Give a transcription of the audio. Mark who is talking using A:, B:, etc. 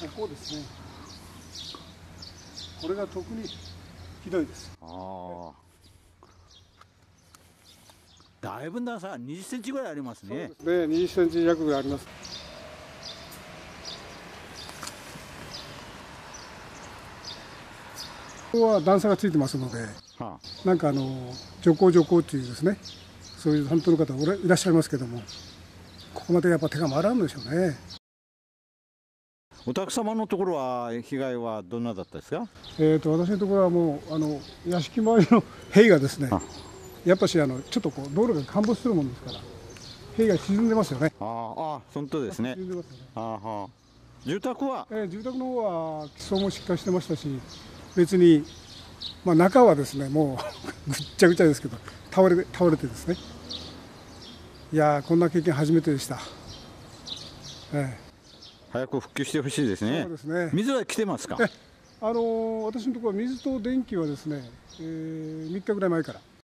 A: こですね。これが特にひどいです。
B: だいぶ長さ20センチぐらいありますね。
A: そうですね、20センチ弱ぐらいあります。ここは段差がついてますので、なんか徐行っていうですね、そういう担当の方いらっしゃいますけども、ここまでやっぱ手が回らんのでしょうね。
B: お宅様のところは被害はどんなだったですか？
A: 私のところはもう屋敷周りの塀がですね、やっぱしちょっとこう道路が陥没するもんですから、塀が沈んでますよね。
B: 本当ですね。
A: 沈んでますよね。
B: 住宅は、
A: 住宅の方は基礎もしっかりしてましたし、別に、中はですね、もうぐっちゃぐちゃですけど、倒れてですね、いやー、こんな経験初めてでした。
B: 早く復旧してほしいですね。
A: そうですね。
B: 水は来てますか？
A: 私のところは水と電気はですね、3日ぐらい前から